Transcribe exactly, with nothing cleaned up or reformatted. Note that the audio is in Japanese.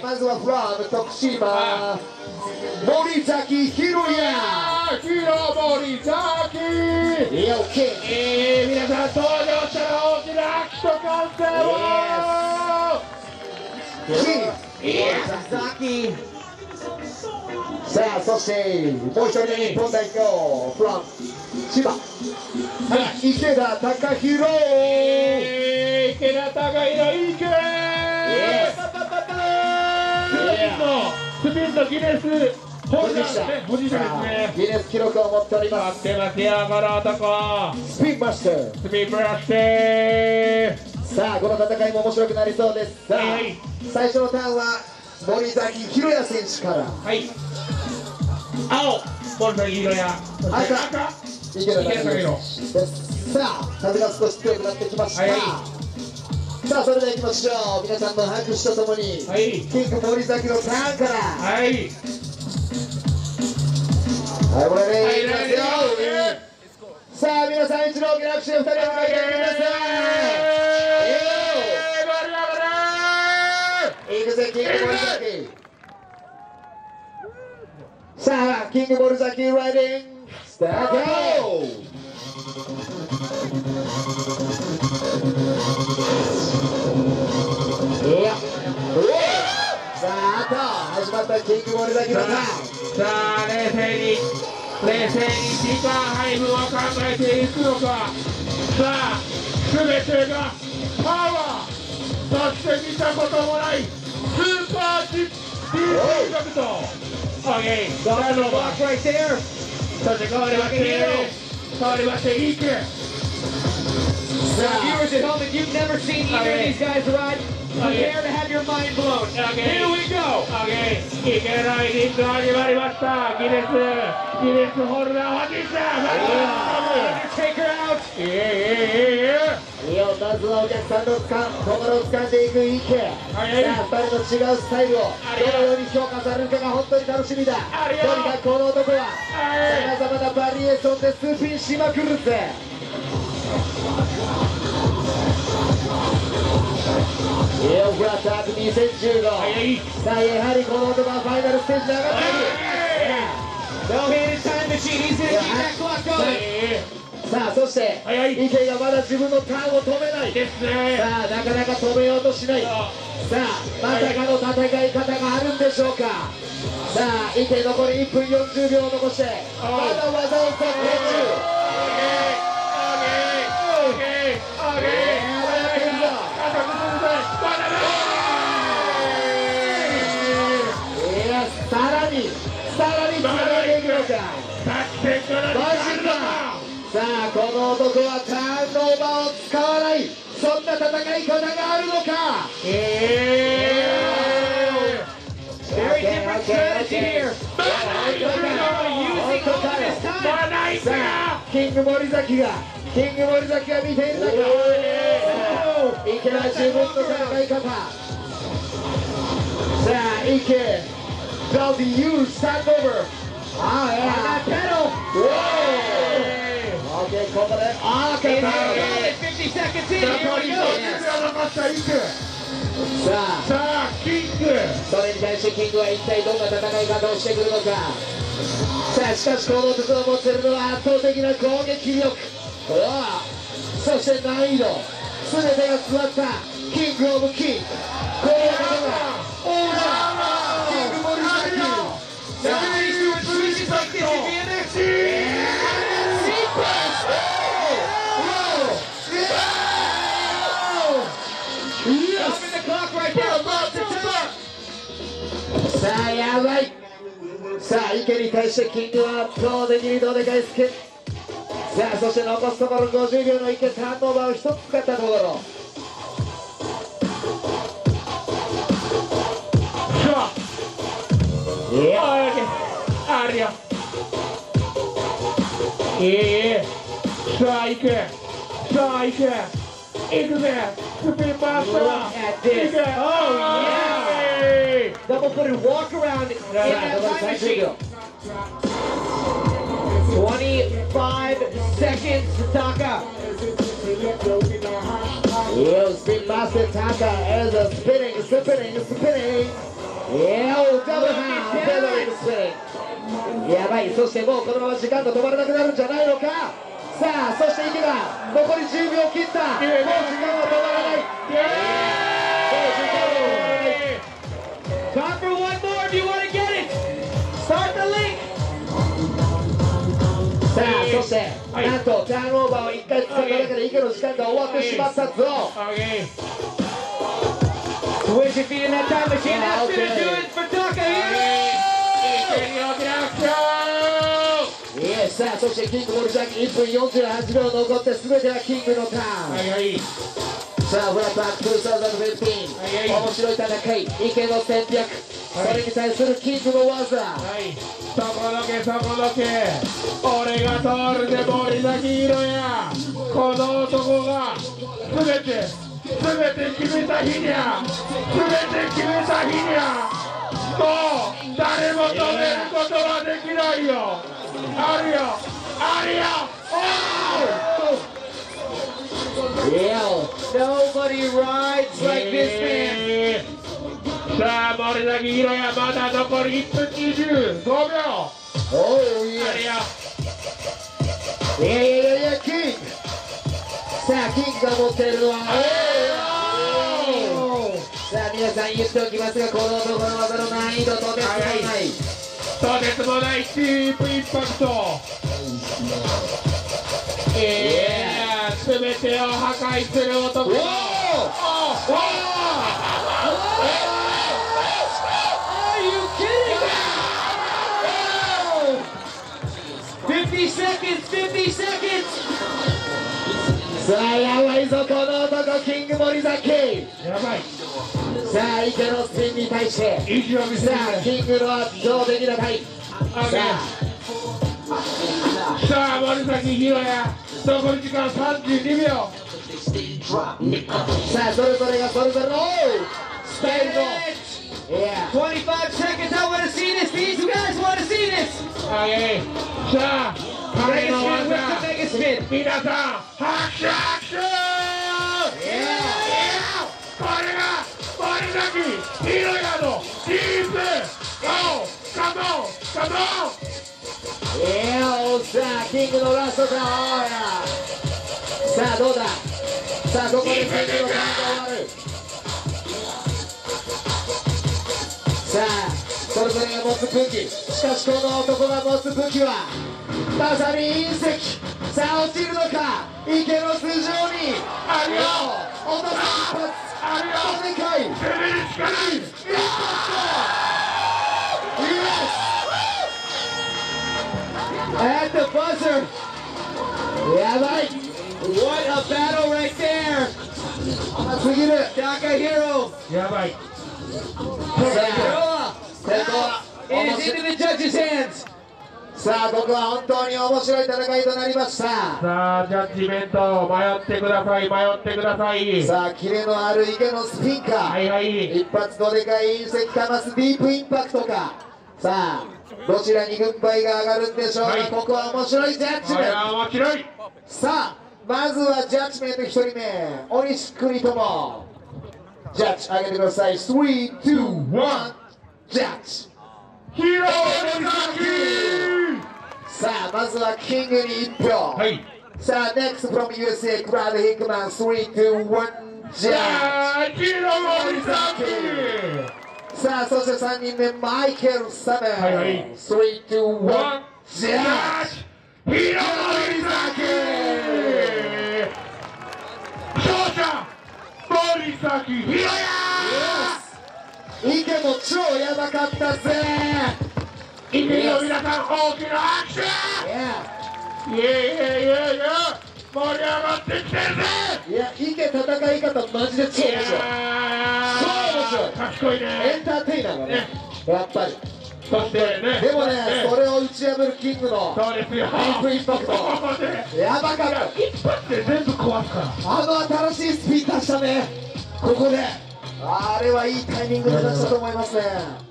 まずはフラム徳島森崎弘也広森崎いや OK えー、皆さん登場したら大きな拍手と歓声を森崎さあそしてもう一人日本代表フラム千葉池田貴弘えー、池田貴弘いけスピンのギネス保持者保持者ですね。 ギネス記録を持っております。 待ってますよこの男スピンマスタースピンブラステさあこの戦いも面白くなりそうです。さあ、はい、最初のターンは森崎弘也選手からはい青森崎弘也赤赤池田貴弘です。さあ風が少し強くなってきました、はい、さあそれではいきましょう。皆さんの拍手とともに、はい、キング森崎のターンからはいはい、これでいきますよ。さあ、皆さん一度大きな拍手でふたりを迎えてください。いくぜ、キング森崎。さあ、キング森崎ライディングスタート。いや、さあ、あと始まったキング森崎のターン。 さあ冷静に冷静に時間配分を考えていくのか。さあ全てがパワーそして見たこともないスーパーディープカクト OK ターンオーバー right there そして変わりまして変わりましていいけ Viewers at home, if you've never seen either of these guys ride, prepare to have your mind blown. Okay. Here we go. Okay. いけないリング始まりました。ギネスギネスホルダーはじいた。 Take her out. いやいやいやいやまずはお客さんのつか心を掴んでいく池。さあふたりの違うスタイルをどのように評価されるかが本当に楽しみだ。とにかくこの男はさまざまなバリエーションでスピンしまくるぜ。エオフラッタークにせんじゅうごさあやはりこの男はファイナルステージに上がっている。 No hidden time machine. He's gonna keep that clock going. さあそして池がまだ自分のターンを止めない。さあなかなか止めようとしない。さあまさかの戦い方があるんでしょうか。さあ池残りいっぷんよんじゅうびょうを残してまだ技を取っている。さらにさらにつなげていくのか。マジか。さあこの男はターンオーバーを使わない、そんな戦い方があるのか。 Very different strategy here. Using all of his time. さあキング森崎がキング森崎が見ているのか。池は自分の戦い方。さあ池Does he use stand over? Ah, yeah. Pedal. Whoa. Okay, ここで。ああ、 フィフティー seconds in. Here we go. さあ、 さあ、キング。 それに対してキングは一体どんな戦い方をしてくるのか。さあ、しかしこの男が持っているのは圧倒的な攻撃力。そして難易度。全てが詰まったキングオブキング。この男が王者。さあやばい。さあ池に対してキングは圧倒的にどでかいスケ。さあそして残すところごじゅうびょうの池ターンオーバーをひとつ使ったところ。いやあるよ。いい。さあ行く。さあ行く。行くぜ。スピンバースター。行く。 Oh yeah. Double footed walk around in that time machine. twenty-five seconds, Taka. You spin master Taka as a spinning, spinning, spinning. やおダブルハンドベドリングスピン。やばい。そしてもうこのまま時間が止まらなくなるんじゃないのか。さあそして池が残りじゅうびょう切った。もう時間は止まらない。もう時間は止まらない。 Time for one more if you want to get it. Start the link. さあそして、なんとターンオーバーをいっかい使っただけで池の時間が終わってしまったぞ。 Switch your feet in that time machine. That's gonna do it for Takahiro. いやさあそしてキングモルジャキいっぷんよんじゅうはちびょう残って全てはキングのターン。 はいはい。 さあフラットバックにせんじゅうご面白い戦い池の戦略、それに対するキングの技。 はいそこだけそこだけ俺が通るで森崎宏やこの男が全て全て決めた日にゃ全て決めた日にゃもう誰も止めることはできないよ。あるよあるよおー Yeah. Nobody rides like this man. さあ森崎宏也まだ残りいっぷんにじゅうごびょう。 おいやあれやいやいやいやキング。さあキングが持っているのはさあ皆さん言っておきますがこの男の技の難易度とてつもないとてつもないディープインパクト。えー、全てを破壊する男。おーおー fifty seconds, fifty seconds. さあやばいぞこの男キング森崎。 やばい。 さあ池のスピンに対して意地を見せさる。 あキングの圧倒的なタイム。さあさあ森崎宏也残り時間さんじゅうにびょう。 さあそれぞれがそれぞれのスタイルの Yeah. twenty-five seconds. I want to see this. These guys want to see this. はいさあ彼 Mega の spin with 技 the mega spin. 皆さん拍手拍手。これが森崎宏也のディープおーカモンカモン。 いやさあキングのラストターン。さあどうだ。さあここでキングのターンが終わる。さあそれぞれが持つ武器、しかしこの男が持つ武器はまさに隕石。さあ落ちるのか池の頭上にあるよ落とす一発。 あるよでかい攻めるしかない。 イエス at the buzzer。 やばい。 What a battle right there. 甘すぎる。 Takahiro やばい。 さあここは is into the judges' hands. さあここは本当に面白い戦いとなりました。 さあジャッジメント迷ってください迷ってください。 さあキレのある池のスピンか、 はいはい一発どでかい隕石かますディープインパクトか。さあどちらに軍配が上がるんでしょうか、 はいここは面白いジャッジメント。 これは面白い。 さあまずはジャッジメントひとりめ鬼しっくりともジャッジ上げてください。スリー、ツー、ワンジャッジ。 ヒロ森崎。 さあまずはキングにいち票。 はいさあ NEXT from ユーエスエー クラウドヒックマンスリー、ツー、ワンジャッさあヒロ森崎。 ジ。さあそしてさんにんめマイケル・サメン、 はいはいスリー、ツー、ワンジャッジ。 ヒロ森崎。勝者森崎ヒロヤ。 池も超やばかったぜ。 池の皆さん大きな拍手。 Yeah. イエイイエイイエイイエイ盛り上がってきてるぜ。 いや池戦い方マジで超面白い。 いやー超面白い。 賢いエね。 ンターテイナーだねやっぱり。 そしてねでもねそれを打ち破るキングのそうですよ。 ディープインパクトそうねやばかった。 一発で全部壊すから。 あの新しいスピン出したねここで。あれはいいタイミングで出したと思いますね。